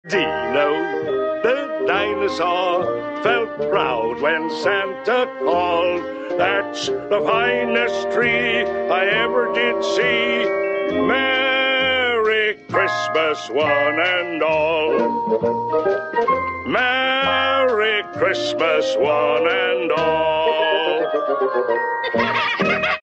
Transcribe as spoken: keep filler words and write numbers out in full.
Dino, the dinosaur, felt proud when Santa called. That's the finest tree I ever did see. Merry Christmas, one and all. Merry Christmas, one and all.